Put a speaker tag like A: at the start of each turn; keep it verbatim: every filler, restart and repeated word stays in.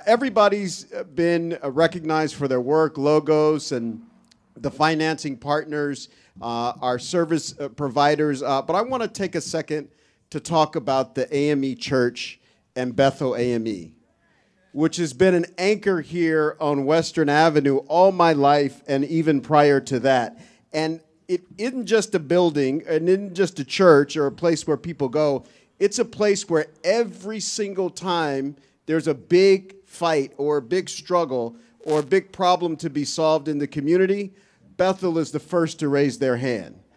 A: everybody's been recognized for their work, logos, and the financing partners, uh, our service providers. Uh, but I want to take a second to talk about the A M E Church and Bethel A M E, which has been an anchor here on Western Avenue all my life and even prior to that. And it isn't just a building, and isn't just a church or a place where people go. It's a place where every single time there's a big fight or a big struggle or a big problem to be solved in the community, Bethel is the first to raise their hand.